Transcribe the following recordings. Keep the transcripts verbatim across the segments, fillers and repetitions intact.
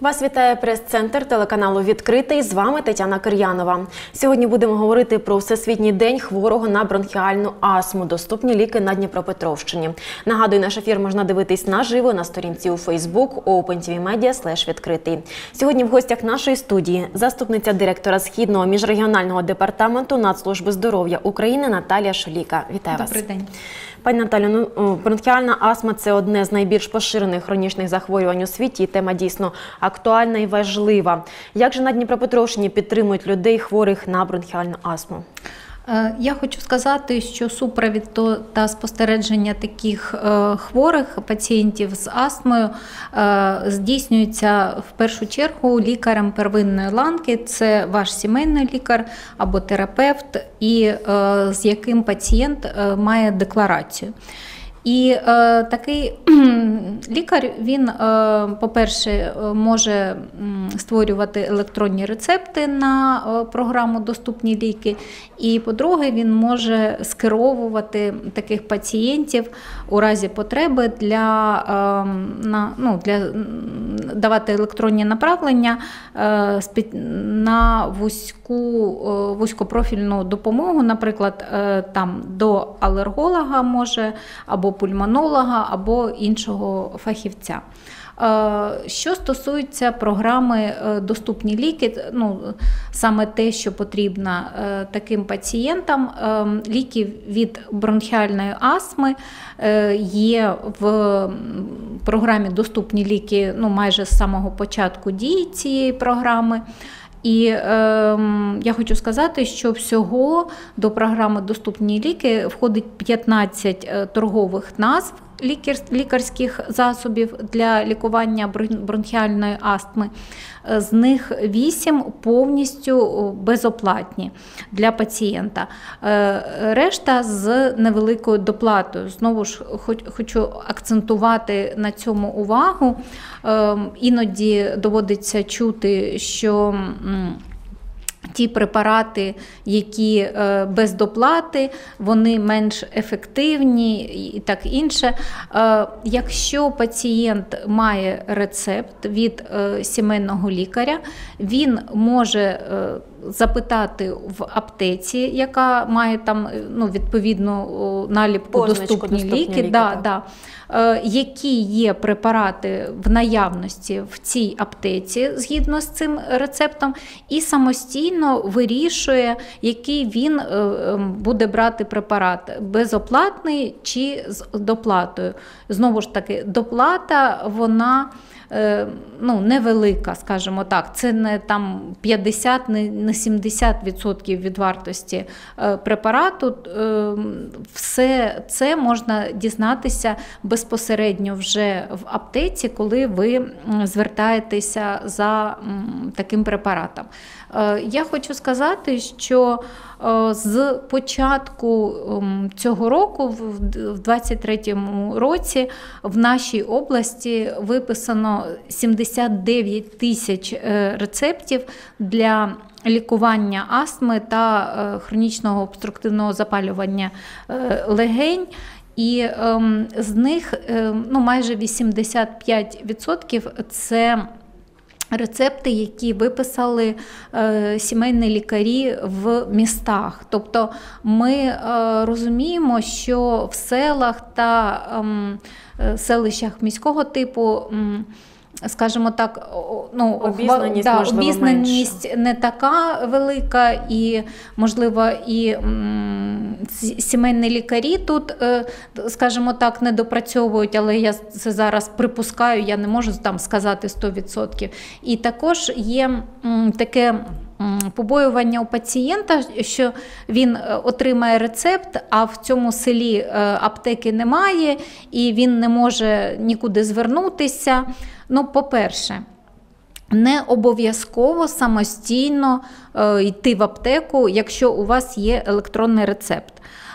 Вас вітає прес-центр телеканалу «Відкритий». З вами Тетяна Кир'янова. Сьогодні будемо говорити про Всесвітній день хворого на бронхіальну астму. Доступні ліки на Дніпропетровщині. Нагадую, наш ефір можна дивитись наживо на сторінці у Facebook OpenTVMedia слеш відкритий. Сьогодні в гостях нашої студії заступниця директора Східного міжрегіонального департаменту Нацслужби здоров'я України Наталія Шуліка. Вітаю вас. Добрий день. Пані Наталю, ну, бронхіальна астма – це одне з найбільш поширених хронічних захворювань у світі, і тема дійсно актуальна і важлива. Як же на Дніпропетровщині підтримують людей, хворих на бронхіальну астму? Я хочу сказати, що супровід та спостереження таких хворих пацієнтів з астмою здійснюється в першу чергу лікарем первинної ланки, це ваш сімейний лікар або терапевт, і з яким пацієнт має декларацію. І е, такий лікар, він, е, по-перше, може створювати електронні рецепти на е, програму «Доступні ліки», і, по-друге, він може скеровувати таких пацієнтів у разі потреби для, е, на, ну, для давати електронні направлення е, на вузьку, е, вузькопрофільну допомогу, наприклад, е, там, до алерголога може, або пульмонолога, або іншого фахівця. Що стосується програми «Доступні ліки», ну, саме те, що потрібно таким пацієнтам, ліки від бронхіальної астми є в програмі «Доступні ліки», ну, майже з самого початку дії цієї програми. І е, я хочу сказати, що всього до програми «Доступні ліки» входить п'ятнадцять торгових назв лікар, лікарських засобів для лікування бронхіальної астми. З них вісім повністю безоплатні для пацієнта. Решта з невеликою доплатою. Знову ж хочу акцентувати на цьому увагу. Іноді доводиться чути, що ті препарати, які без доплати, вони менш ефективні і так інше. Якщо пацієнт має рецепт від сімейного лікаря, він може запитати в аптеці, яка має там, ну, відповідну наліпку Позначку «Доступні, доступні ліки», ліки, да, так. да. Які є препарати в наявності в цій аптеці згідно з цим рецептом, і самостійно вирішує, який він буде брати препарат – безоплатний чи з доплатою. Знову ж таки, доплата, вона ну, невелика, скажімо так, це не там п'ятдесят, не сімдесят відсотків від вартості препарату. Все це можна дізнатися безпосередньо вже в аптеці, коли ви звертаєтеся за таким препаратом. Я хочу сказати, що з початку цього року, в двадцять третьому році, в нашій області виписано сімдесят дев'ять тисяч рецептів для лікування астми та хронічного обструктивного запалювання легень. І е, з них е, ну, майже вісімдесят п'ять відсотків це рецепти, які виписали е, сімейні лікарі в містах. Тобто ми е, розуміємо, що в селах та е, селищах міського типу, е, скажімо так, ну, обізнаність, да, можливо, обізнаність менше. Не така велика, і, можливо, і м, сімейні лікарі тут, е, скажімо так, не допрацьовують, але я це зараз припускаю, я не можу там сказати сто відсотків. І також є м, таке побоювання у пацієнта, що він отримає рецепт, а в цьому селі аптеки немає, і він не може нікуди звернутися. Ну, по-перше, не обов'язково самостійно е, йти в аптеку, якщо у вас є електронний рецепт.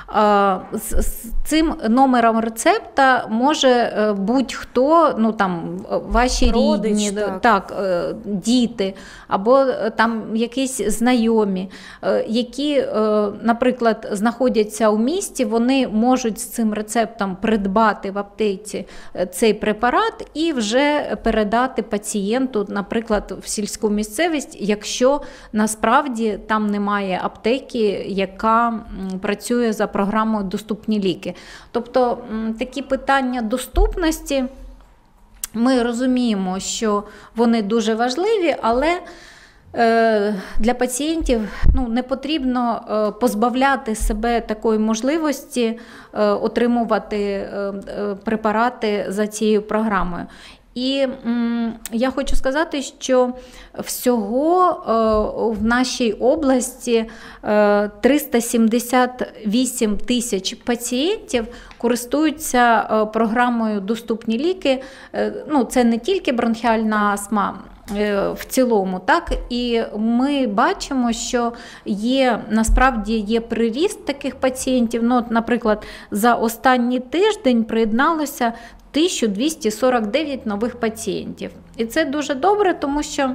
З, з цим номером рецепта може будь-хто, ну там ваші Родич, рідні, так. так, діти, або там якісь знайомі, які, наприклад, знаходяться у місті, вони можуть з цим рецептом придбати в аптеці цей препарат і вже передати пацієнту, наприклад, в сільську місцевість, якщо насправді там немає аптеки, яка працює за програмою «Доступні ліки». Тобто такі питання доступності, ми розуміємо, що вони дуже важливі, але для пацієнтів ну, не потрібно позбавляти себе такої можливості отримувати препарати за цією програмою. І м, я хочу сказати, що всього е, в нашій області е, триста сімдесят вісім тисяч пацієнтів користуються е, програмою «Доступні ліки». Е, ну, це не тільки бронхіальна астма е, в цілому, так? І ми бачимо, що є, насправді є приріст таких пацієнтів. Ну, от, наприклад, за останній тиждень приєдналося тисяча двісті сорок дев'ять нових пацієнтів. І це дуже добре, тому що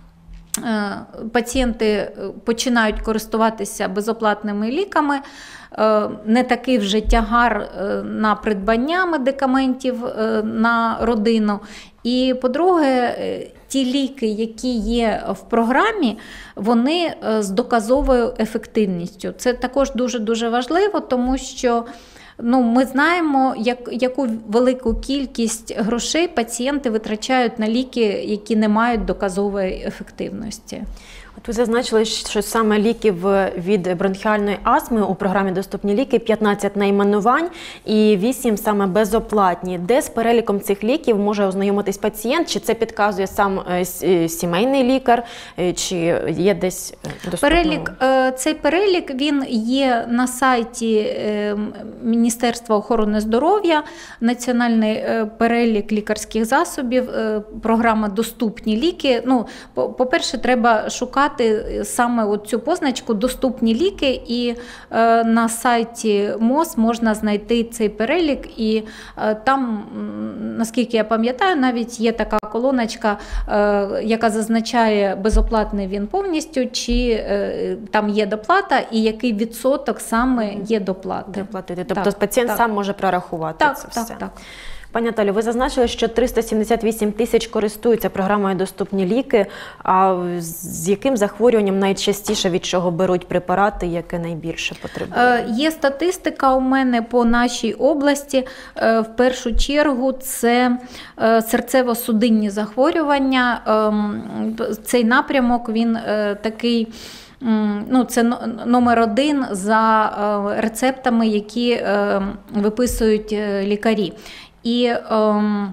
пацієнти починають користуватися безоплатними ліками, не такий вже тягар на придбання медикаментів на родину. І, по-друге, ті ліки, які є в програмі, вони з доказовою ефективністю. Це також дуже-дуже важливо, тому що ну, ми знаємо, як, яку велику кількість грошей пацієнти витрачають на ліки, які не мають доказової ефективності. От ви зазначили, що саме ліків від бронхіальної астми у програмі «Доступні ліки» п'ятнадцять найменувань і вісім саме безоплатні. Де з переліком цих ліків може ознайомитись пацієнт? Чи це підказує сам сімейний лікар, чи є десь доступно? Перелік, цей перелік він є на сайті Міністерства охорони здоров'я, національний перелік лікарських засобів, програма «Доступні ліки». Ну, по-перше, треба шукати саме цю позначку «Доступні ліки», і е, на сайті МОЗ можна знайти цей перелік, і е, там, наскільки я пам'ятаю, навіть є така колоночка, е, яка зазначає, безоплатний він повністю, чи е, там є доплата, і який відсоток саме є доплати. Доплатити. Тобто так, пацієнт так. сам може прорахувати так, це так, все. Так, так. Пані Наталю, ви зазначили, що триста сімдесят вісім тисяч користуються програмою «Доступні ліки». А з яким захворюванням найчастіше від чого беруть препарати, яке найбільше потребує? Є статистика у мене по нашій області. В першу чергу це серцево-судинні захворювання. Цей напрямок, він такий... Ну, це номер один за рецептами, які виписують лікарі. І ем,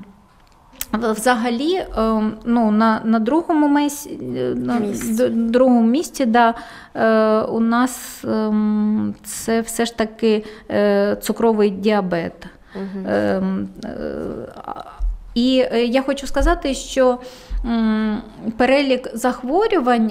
взагалі ем, ну, на, на другому місці, на другому місці да, е, у нас ем, це все ж таки е, цукровий діабет. Угу. Е, е, і я хочу сказати, що перелік захворювань,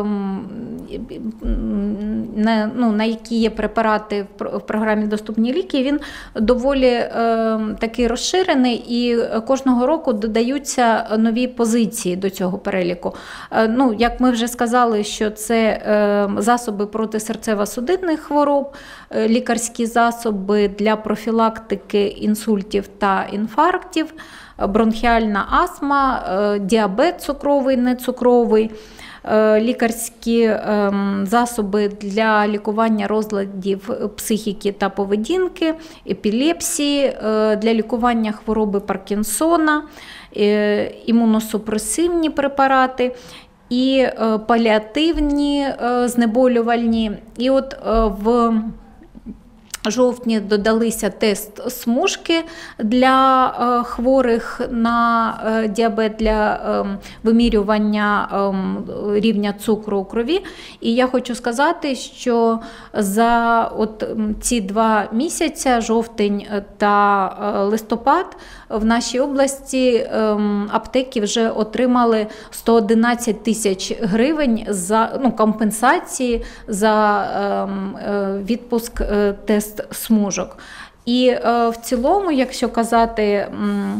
на, ну, на які є препарати в програмі «Доступні ліки», він доволі е, такий розширений, і кожного року додаються нові позиції до цього переліку. Е, ну, як ми вже сказали, що це е, засоби проти серцево-судинних хвороб, е, лікарські засоби для профілактики інсультів та інфарктів, бронхіальна астма, діабет цукровий, нецукровий, лікарські засоби для лікування розладів психіки та поведінки, епілепсії, для лікування хвороби Паркінсона, імуносупресивні препарати і паліативні знеболювальні. І от в жовтні додалися тест смужки для е, хворих на е, діабет, для е, вимірювання е, рівня цукру у крові. І я хочу сказати, що за от ці два місяця, жовтень та е, листопад, в нашій області е, аптеки вже отримали сто одинадцять тисяч гривень за ну, компенсації за е, е, відпуск е, тест смужок. І е, в цілому, якщо казати, м,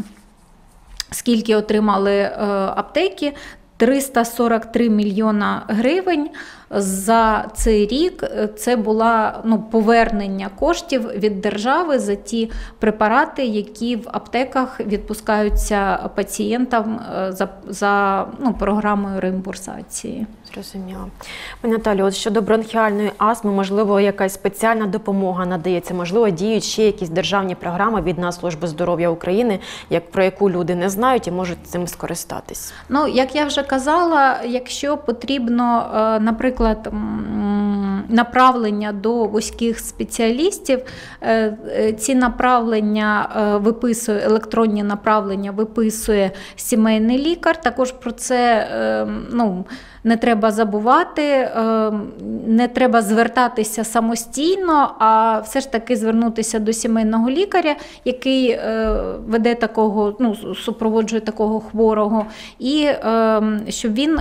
скільки отримали е, аптеки, триста сорок три мільйона гривень за цей рік. Це було ну, повернення коштів від держави за ті препарати, які в аптеках відпускаються пацієнтам за, за ну, програмою реімбурсації. Зрозуміло. Пані Наталю, от щодо бронхіальної астми, можливо, якась спеціальна допомога надається, можливо, діють ще якісь державні програми від Нацслужби здоров'я України, як, про яку люди не знають і можуть цим скористатись? Ну, як я вже казала, якщо потрібно, наприклад, направлення до вузьких спеціалістів, ці направлення виписує, електронні направлення виписує сімейний лікар, також про це, ну, не треба забувати, не треба звертатися самостійно, а все ж таки звернутися до сімейного лікаря, який веде такого, ну, супроводжує такого хворого, і щоб він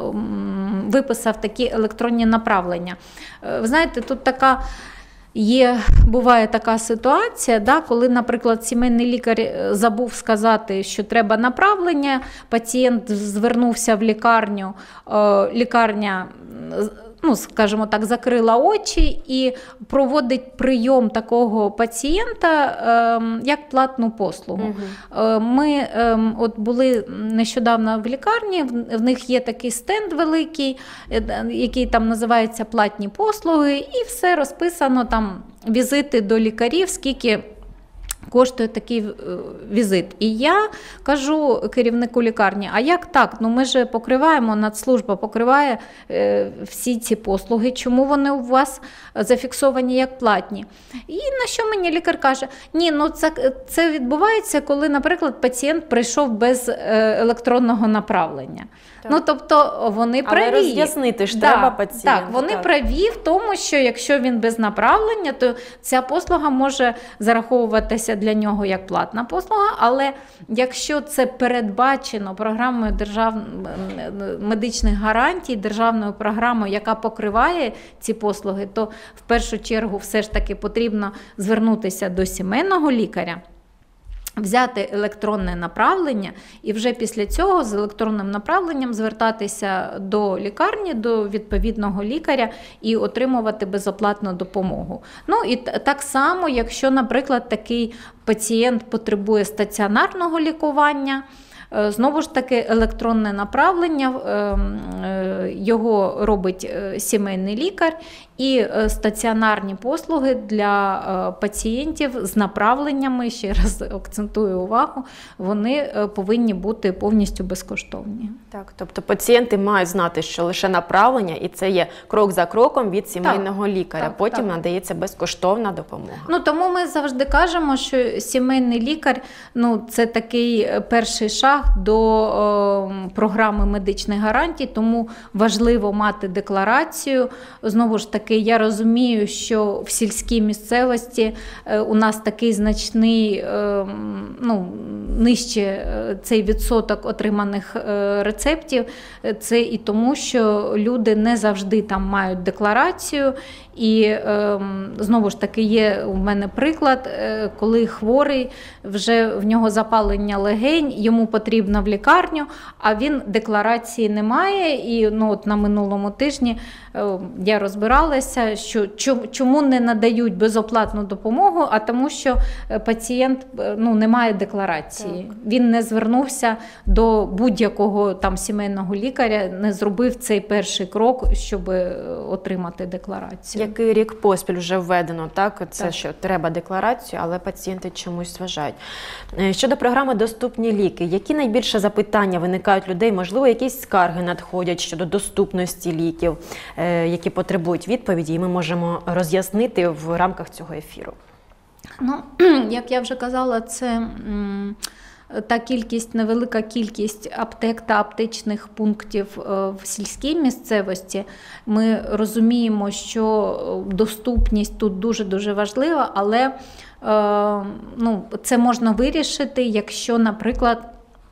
виписав такі електронні направлення. Ви знаєте, тут така Є, буває така ситуація, да, коли, наприклад, сімейний лікар забув сказати, що треба направлення, пацієнт звернувся в лікарню, лікарня, ну, скажімо так, закрила очі і проводить прийом такого пацієнта е, як платну послугу. Угу. Ми е, от були нещодавно в лікарні, в, в них є такий стенд великий, який там називається платні послуги, і все розписано, там візити до лікарів, скільки коштує такий візит. І я кажу керівнику лікарні, а як так? Ну ми ж покриваємо, Нацслужба покриває е, всі ці послуги, чому вони у вас зафіксовані як платні? І на що мені лікар каже, ні, ну це, це відбувається, коли, наприклад, пацієнт прийшов без е, електронного направлення. Так. Ну, тобто вони праві. Але роз'яснити ж да, треба пацієнту. Так, вони так. праві в тому, що якщо він без направлення, то ця послуга може зараховуватися для нього як платна послуга, але якщо це передбачено програмою держав... медичних гарантій, державною програмою, яка покриває ці послуги, то в першу чергу все ж таки потрібно звернутися до сімейного лікаря, взяти електронне направлення і вже після цього з електронним направленням звертатися до лікарні, до відповідного лікаря і отримувати безоплатну допомогу. Ну і так само, якщо, наприклад, такий пацієнт потребує стаціонарного лікування, знову ж таки, електронне направлення його робить сімейний лікар, і стаціонарні послуги для пацієнтів з направленнями, ще раз акцентую увагу, вони повинні бути повністю безкоштовні. Так, тобто пацієнти мають знати, що лише направлення, і це є крок за кроком від сімейного так, лікаря. Так, Потім так. надається безкоштовна допомога. Ну, тому ми завжди кажемо, що сімейний лікар, ну, це такий перший шаг до о, програми медичних гарантій, тому важливо мати декларацію. Знову ж таки, я розумію, що в сільській місцевості е, у нас такий значний, е, ну, нижче цей відсоток отриманих е, рецептів. Це і тому, що люди не завжди там мають декларацію. І е, знову ж таки є у мене приклад, е, коли хворий, вже в нього запалення легень, йому потрібно в лікарню, а він декларації не має. І ну, от на минулому тижні е, я розбиралася, що чому не надають безоплатну допомогу, а тому, що пацієнт ну, не має декларації. Так. Він не звернувся до будь-якого там сімейного лікаря, не зробив цей перший крок, щоб отримати декларацію. Який рік поспіль вже введено, так? Це так. що треба декларацію, але пацієнти чомусь вважають. Щодо програми «Доступні ліки», які найбільше запитання виникають людей? Можливо, якісь скарги надходять щодо доступності ліків, які потребують відповіді, і ми можемо роз'яснити в рамках цього ефіру? Ну, як я вже казала, це та кількість, невелика кількість аптек та аптечних пунктів в сільській місцевості. Ми розуміємо, що доступність тут дуже-дуже важлива, але ну, це можна вирішити, якщо, наприклад,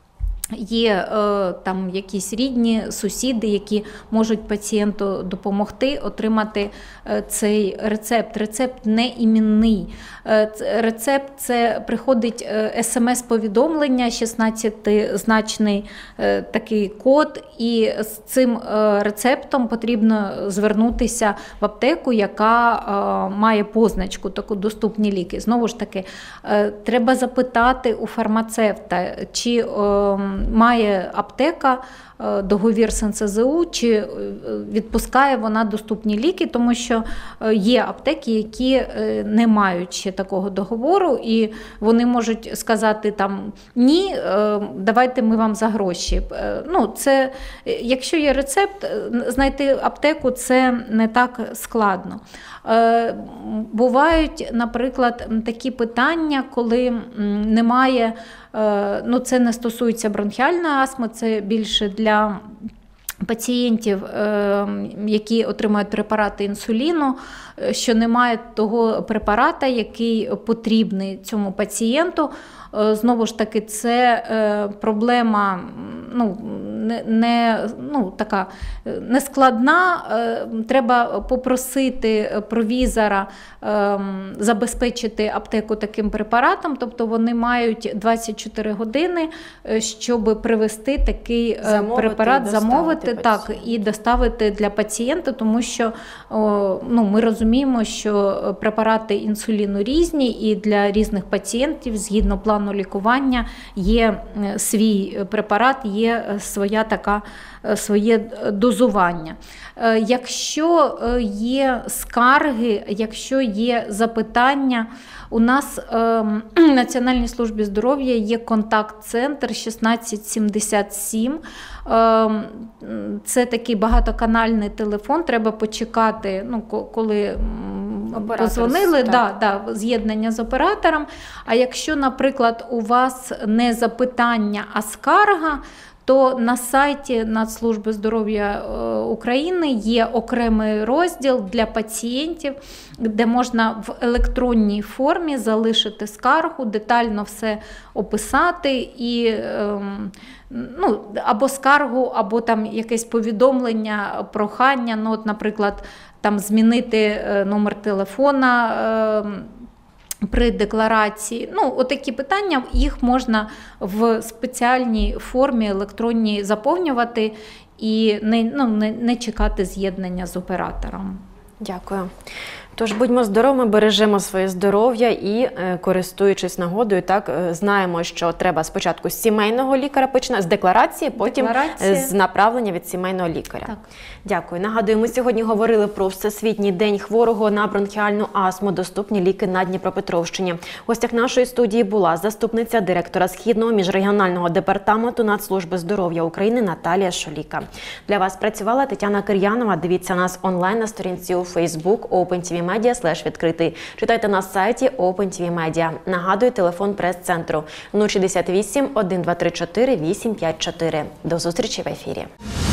Є е, там якісь рідні, сусіди, які можуть пацієнту допомогти отримати е, цей рецепт. Рецепт не іменний. Е, рецепт – це приходить е, смс-повідомлення, шістнадцятизначний е, такий код, і з цим е, рецептом потрібно звернутися в аптеку, яка е, має позначку, таку доступні ліки. Знову ж таки, е, треба запитати у фармацевта, чи е, має аптека договір з ен се зе у, чи відпускає вона доступні ліки, тому що є аптеки, які не мають ще такого договору, і вони можуть сказати там ні, давайте ми вам за гроші. Ну, це, якщо є рецепт, знайти аптеку це не так складно. Бувають, наприклад, такі питання, коли немає, ну це не стосується бронхіальної астми, це більше для пацієнтів, які отримують препарати інсуліну, що немає того препарата, який потрібний цьому пацієнту. Знову ж таки, це проблема ну, не, не, ну, така нескладна. Треба попросити провізора забезпечити аптеку таким препаратом, тобто вони мають двадцять чотири години, щоб привезти такий замовити, препарат, замовити так, і доставити для пацієнта, тому що ну, ми розуміємо, що препарати інсуліну різні, і для різних пацієнтів згідно плану лікування є свій препарат, є своя така, своє дозування. Якщо є скарги, якщо є запитання, у нас в Національній службі здоров'я є контакт-центр шістнадцять сімдесят сім. Це такий багатоканальний телефон, треба почекати, ну, коли подзвонили, да, да, з'єднання з оператором. А якщо, наприклад, у вас не запитання, а скарга, то на сайті Нацслужби здоров'я України є окремий розділ для пацієнтів, де можна в електронній формі залишити скаргу, детально все описати і ну, або скаргу, або там якесь повідомлення, прохання, ну, от, наприклад, там змінити номер телефона при декларації. Ну, отакі питання, їх можна в спеціальній формі електронній заповнювати і не, ну, не, не чекати з'єднання з оператором. Дякую. Тож будьмо здоровими, бережемо своє здоров'я і, е, користуючись нагодою, так, е, знаємо, що треба спочатку з сімейного лікаря починати, з декларації, потім Декларація. з направлення від сімейного лікаря. Так. Дякую. Нагадую, ми сьогодні говорили про Всесвітній день хворого на бронхіальну астму, доступні ліки на Дніпропетровщині. В гостях нашої студії була заступниця директора Східного міжрегіонального департаменту Нацслужби здоров'я України Наталія Шоліка. Для вас працювала Тетяна Кир'янова. Дивіться нас онлайн на сторінці у Facebook OpenTV Media слеш відкритий. Читайте на сайті OpenTV Media. Нагадую, телефон прес-центру нуль шістдесят вісім, один два три чотири, вісім п'ять чотири. До зустрічі в ефірі.